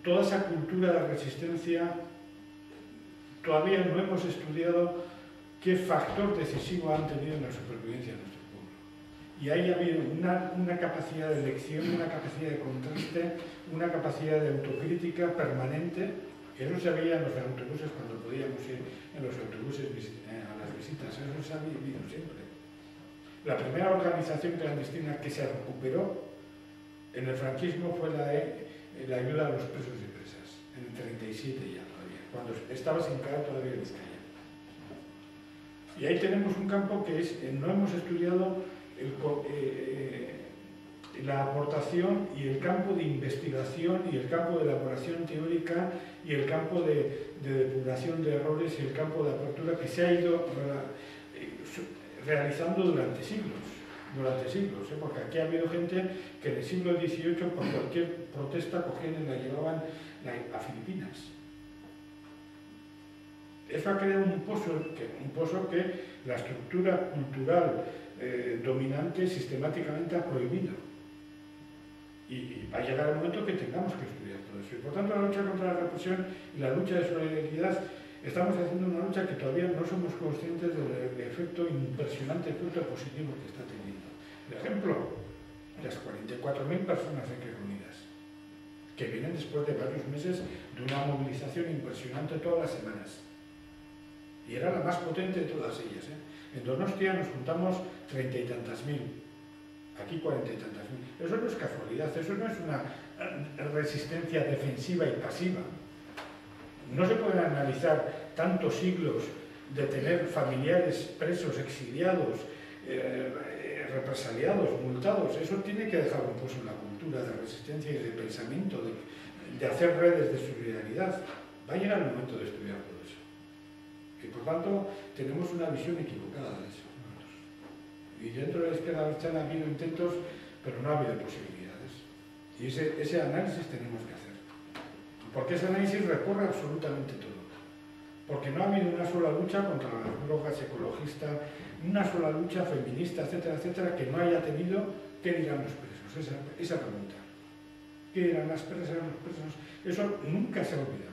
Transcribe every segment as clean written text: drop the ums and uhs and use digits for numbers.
toda esa cultura de resistencia, todavía no hemos estudiado qué factor decisivo han tenido en la supervivencia de nuestro pueblo. Y ahí ha habido una capacidad de elección, una capacidad de contraste, una capacidad de autocrítica permanente. Eso se veía en los autobuses cuando podíamos ir en los autobuses a las visitas, eso se ha vivido siempre. La primera organización clandestina que se recuperó en el franquismo fue la ayuda a los presos y presas, en el 37 ya todavía, cuando estaba sin caer todavía Vizcaya. Y ahí tenemos un campo que es, no hemos estudiado la aportación y el campo de investigación y el campo de elaboración teórica y el campo de depuración de errores y el campo de apertura que se ha ido realizando durante siglos, porque aquí ha habido gente que en el siglo XVIII por cualquier protesta cogían y la llevaban a Filipinas. Eso ha creado un pozo que la estructura cultural dominante sistemáticamente ha prohibido. Y va a llegar el momento que tengamos que estudiar todo eso. Y por tanto, la lucha contra la represión y la lucha de solidaridad, estamos haciendo una lucha que todavía no somos conscientes del impresionante efecto positivo que está teniendo. Por ejemplo, las 44.000 personas aquí reunidas, que vienen después de varios meses de una movilización impresionante todas las semanas. Y era la más potente de todas ellas. En Donostia nos juntamos 30 y tantas mil. Aquí 40 y tantas mil. Eso no es casualidad, eso no es una resistencia defensiva y pasiva. No se pueden analizar tantos siglos de tener familiares presos, exiliados, represaliados, multados. Eso tiene que dejar un pozo en la cultura de resistencia y de pensamiento, de hacer redes de solidaridad. Va a llegar el momento de estudiar todo eso. Y por tanto, tenemos una visión equivocada de eso. Y dentro de la izquierda abertzale ha habido intentos, pero no ha habido posibilidades. Y ese análisis tenemos que hacer. Porque ese análisis recorre absolutamente todo. Porque no ha habido una sola lucha contra las drogas, ecologista, una sola lucha feminista, etcétera, etcétera, que no haya tenido qué dirán los presos. Esa pregunta. ¿Qué dirán las presas, los presos? Eso nunca se ha olvidado.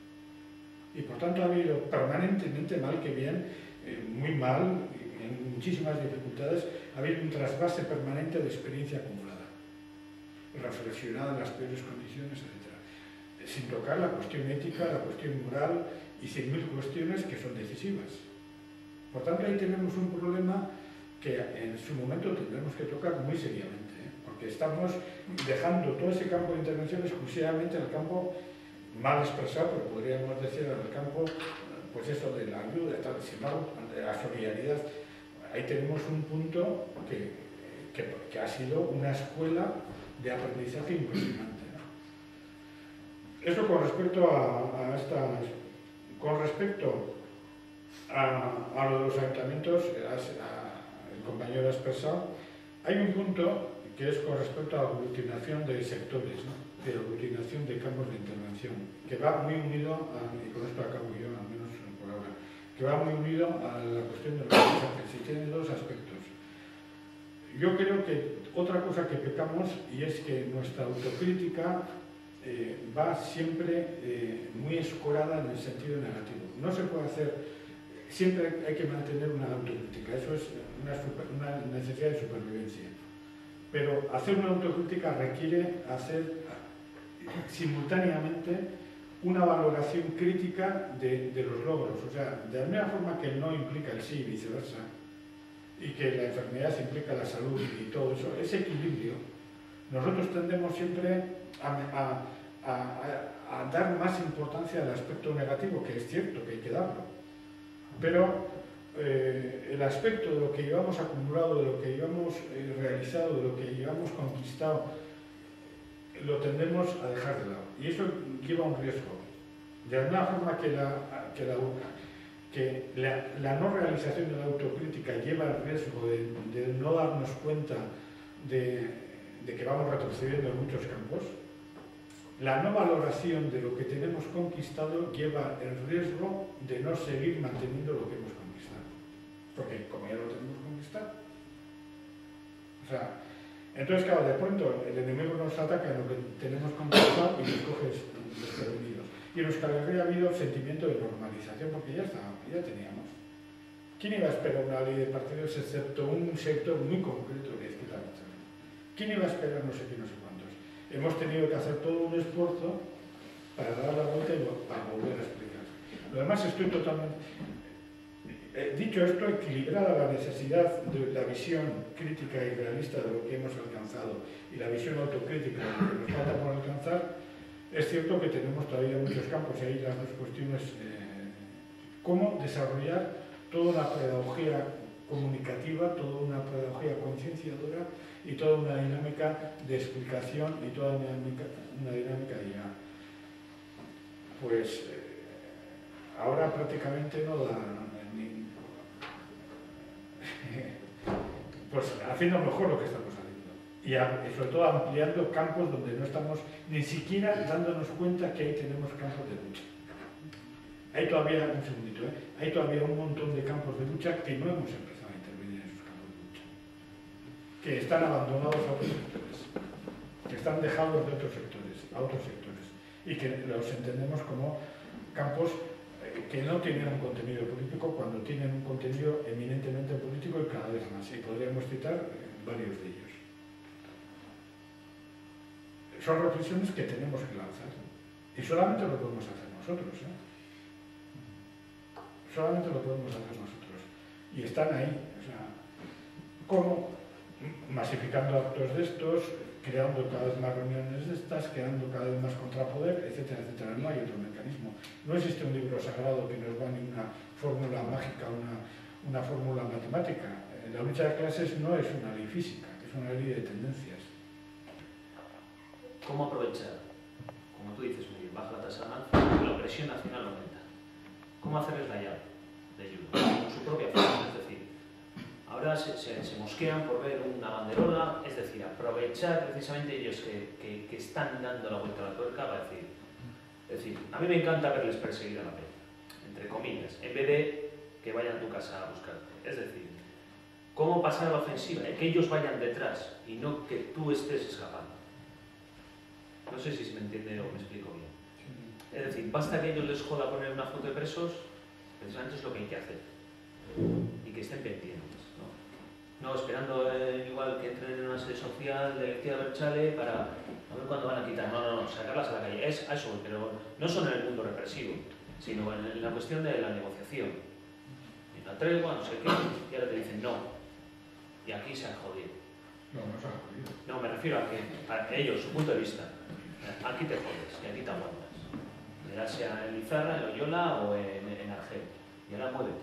Y por tanto ha habido permanentemente, mal que bien, muy mal, en muchísimas dificultades, ha habido un trasvase permanente de experiencia acumulada, reflexionada en las peores condiciones, etc. Sin tocar la cuestión ética, la cuestión moral y 100.000 cuestiones que son decisivas. Por tanto, ahí tenemos un problema que en su momento tendremos que tocar muy seriamente, porque estamos dejando todo ese campo de intervención exclusivamente al campo mal expresado, pero podríamos decir al campo, pues eso de la ayuda, tal, sin embargo, de la solidaridad. Ahí tenemos un punto que ha sido una escuela de aprendizaje impresionante, ¿no? Eso con respecto con respecto a lo de los ayuntamientos, el compañero ha expresado, hay un punto que es con respecto a la aglutinación de sectores, ¿no? De aglutinación de campos de intervención, que va muy unido, y con esto acabo yo, al menos por ahora, que va muy unido a la cuestión de los mensajes, y tiene dos aspectos. Yo creo que otra cosa que pecamos, y es que nuestra autocrítica va siempre muy escorada en el sentido negativo. No se puede hacer, siempre hay que mantener una autocrítica, eso es una necesidad de supervivencia. Pero hacer una autocrítica requiere hacer simultáneamente una valoración crítica de los logros. O sea, de la misma forma que el no implica el sí y viceversa, y que la enfermedad implica la salud y todo eso, ese equilibrio, nosotros tendemos siempre a dar más importancia al aspecto negativo, que es cierto que hay que darlo, pero el aspecto de lo que llevamos acumulado, de lo que llevamos realizado, de lo que llevamos conquistado, lo tendemos a dejar de lado. Y eso lleva un riesgo. De la misma forma que la no realización de la autocrítica lleva el riesgo de no darnos cuenta de que vamos retrocediendo en muchos campos, la no valoración de lo que tenemos conquistado lleva el riesgo de no seguir manteniendo lo que hemos conquistado. Porque como ya lo tenemos conquistado. O sea, entonces claro, de pronto el enemigo nos ataca en lo que tenemos conquistado y nos coge Y en Euskal Herria ha habido sentimiento de normalización porque ya teníamos. ¿Quién iba a esperar una ley de partidos excepto un sector muy concreto de izquierda abertzale? ¿Quién iba a esperar no sé qué, no sé cuántos? Hemos tenido que hacer todo un esfuerzo para dar la vuelta y para volver a explicar. Lo demás estoy totalmente... dicho esto, equilibrada la necesidad de la visión crítica y realista de lo que hemos alcanzado y la visión autocrítica de lo que nos falta por alcanzar, es cierto que tenemos todavía muchos campos y ahí las dos cuestiones. Cómo desarrollar toda una pedagogía comunicativa, toda una pedagogía concienciadora y toda una dinámica de explicación y toda una dinámica de llegar. Pues ahora prácticamente no da ni... pues haciendo mejor lo que estamos haciendo y sobre todo ampliando campos donde no estamos ni siquiera dándonos cuenta que ahí tenemos campos de lucha. Hay todavía, un segundito, hay todavía un montón de campos de lucha que no hemos empezado a intervenir en esos campos de lucha, que están abandonados a otros sectores, que están dejados de otros sectores, a otros sectores, y que los entendemos como campos que no tienen un contenido político cuando tienen un contenido eminentemente político y cada vez más, y podríamos citar varios de ellos. Son reflexiones que tenemos que lanzar, y solamente lo podemos hacer nosotros, solamente lo podemos hacer nosotros. Y están ahí, o sea, ¿cómo? Masificando actos de estos, creando cada vez más reuniones de estas, creando cada vez más contrapoder, etcétera, etcétera. No hay otro mecanismo. No existe un libro sagrado que nos va ni una fórmula mágica, una fórmula matemática. La lucha de clases no es una ley física, es una ley de tendencias. ¿Cómo aprovechar? Como tú dices, muy bien, baja la tasa de avance, la presión nacional aumenta. ¿Cómo hacerles la llave de ayuda? Con su propia forma, es decir, ahora se mosquean por ver una banderola, es decir, aprovechar precisamente ellos que están dando la vuelta a la tuerca para decir, es decir, a mí me encanta verles perseguir a la peña, entre comillas, en vez de que vayan a tu casa a buscarte. Es decir, ¿cómo pasar a la ofensiva? Que ellos vayan detrás y no que tú estés escapando. No sé si se me entiende o me explico bien. Es decir, basta que ellos les joda poner una foto de presos, precisamente es lo que hay que hacer. Y que estén pendientes, ¿no? Esperando igual que entren en una sede social de izquierda abertzale para a ver cuándo van a quitar. No, sacarlas a la calle. Es a eso, pero no solo en el mundo represivo, sino en la cuestión de la negociación. En la tregua, no sé qué, y ahora te dicen no. Y aquí se han jodido. No se han jodido. No, me refiero a que, para ellos, su punto de vista, aquí te jodes y aquí te aguantas. Ya sea en Lizarra, en Loyola o en Argel. Y ahora muévete.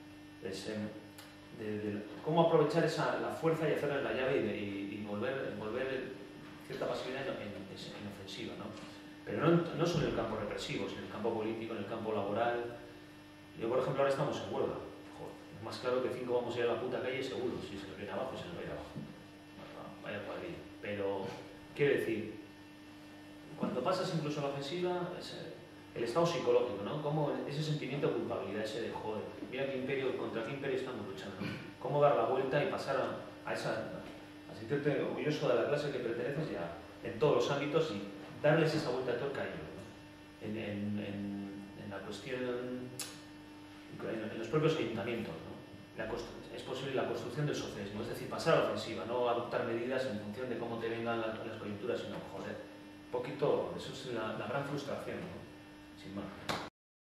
Cómo aprovechar la fuerza y hacerle la llave y volver cierta pasividad en ofensiva, ¿no? Pero no solo en el campo represivo, sino en el campo político, en el campo laboral. Yo, por ejemplo, ahora estamos en huelga. Joder, es más claro que 5 vamos a ir a la puta calle seguro. Si se nos viene abajo, se nos va a ir abajo. Vaya cuadrilla. Pero, quiero decir, cuando pasas incluso a la ofensiva, el estado psicológico, ¿no? Como ese sentimiento de culpabilidad, ese de joder, mira contra qué imperio estamos luchando, ¿no? Cómo dar la vuelta y pasar a sentirte orgulloso de la clase que perteneces ya en todos los ámbitos y darles esa vuelta de tuerca a ellos, ¿no? En la cuestión, en los propios ayuntamientos, ¿no? Es posible la construcción del socialismo, es decir, pasar a la ofensiva, no adoptar medidas en función de cómo te vengan las coyunturas, sino, joder, un poquito, eso es la gran frustración, ¿no? Sin más.